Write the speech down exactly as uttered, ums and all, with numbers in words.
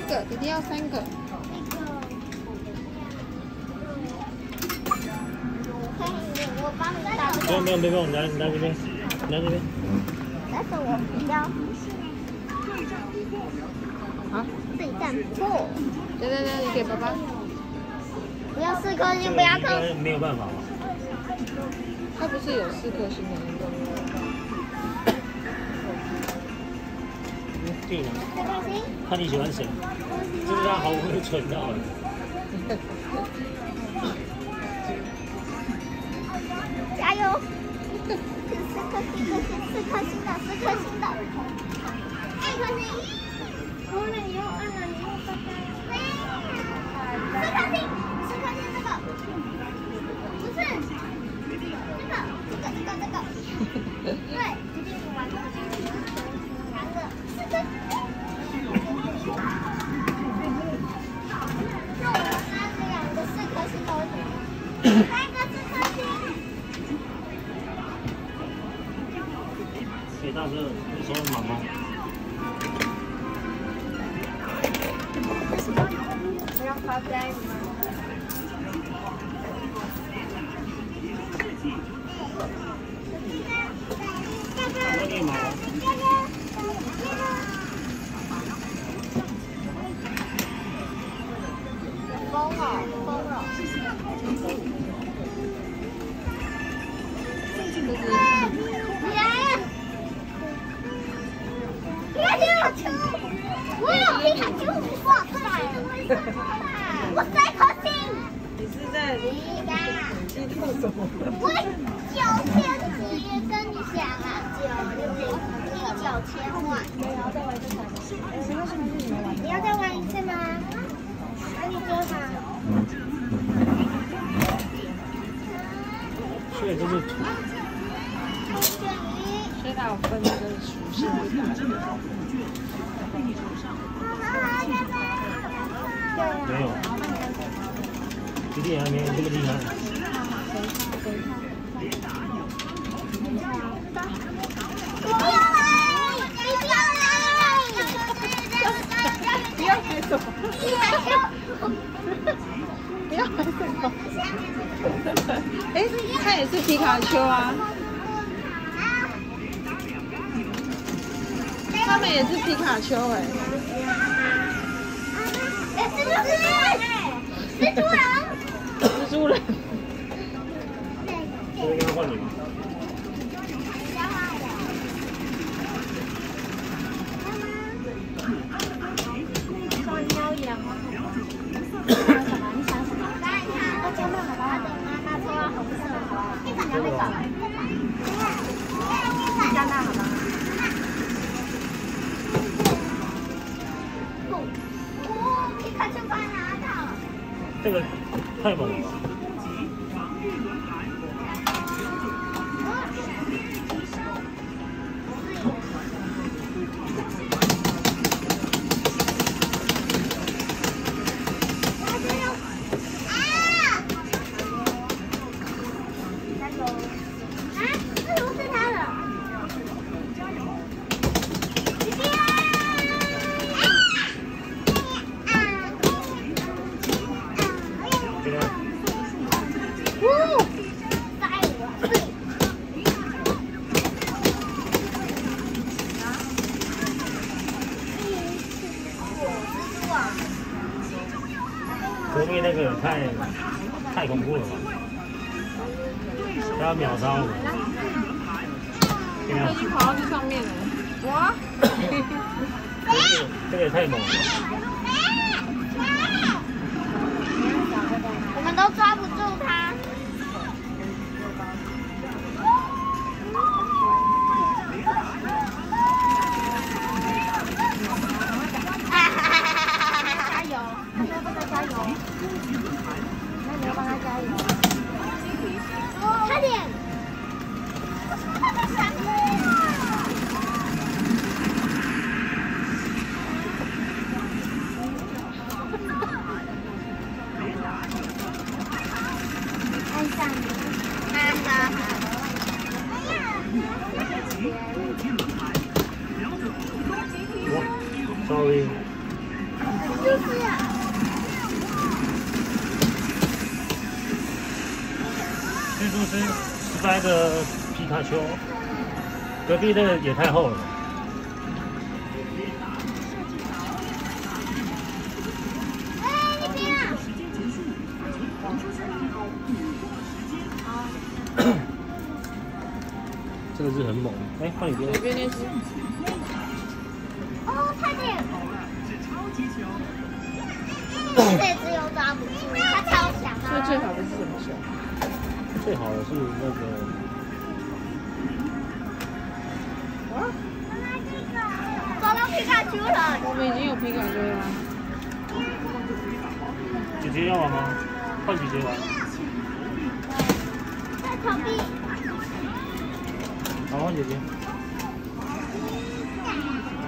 个，弟弟要三个。 我帮你打。 不用不用不用，你来你来这边，你来这边。 但是我比较。 好， 对战错。 对对对，你给爸爸。 不要四颗星，不要颗。 没有办法吧？ 他不是有四颗星的那个？ 对了。 四颗星。 看你喜欢谁，这是他好不容易存到的。 加油！四颗星，四颗星的，四颗星的，四颗星。哦，那你又按了，你又拜拜。四颗星，四颗星这个，不是，这个，这个，这个，这个。对，直接玩这个。三个，四颗星。那我们拿这两个四颗星都行。三个四颗星。 给大哥，你说妈妈。 我要发呆吗？ 我给妈妈。 疯了，疯了！你来呀！皮卡丘，我有皮卡丘，我过来了，我三颗星。 你是在激动什么？ 我九千几，跟你讲啊，九六一九千万。没有再玩一次吗？没关系，没事，你们玩。你要再玩一次吗？那你说好。 所以就是。 所以它有分这个属性。 没有。弟弟还没这么厉害。 不要来！你不要来！ 不要拍手！不要拍手！哎，他也是皮卡丘啊。他们也是皮卡丘哎。 哎，蜘蛛人！蜘蛛人！ 蜘蛛人。 这个跟他换你吗？ 稍微瞄一眼吗？你想什么？你想什么？那这样好吧，等妈妈抽到红色，好不好？你想那个？这样那好吧？哦，皮卡丘把它拿到了。 这个太猛了吧！隔壁那个太太恐怖了吧？他要秒杀我们！ 他已经跑到这上面了，哇！ 这个这个也太猛了！ 我们都抓不住他。加油！你要帮他加油。那你要帮他加油。差点。他在闪我。爱上你，哈哈哈！ 哇 ，sorry。 是是啊？ 这就是失败的皮卡丘，隔壁的也太厚了。 哎，那边啊！ 这个是很猛，哎，换你边。 随便练习。 哦，差点！这只有抓不住，它超小所以的。 最好的是什么球？ 最好的是那个， 哇， 找到皮卡丘了！ 我们已经有皮卡丘了。 姐姐要玩吗？换姐姐玩。 在逃避。 好，换姐姐。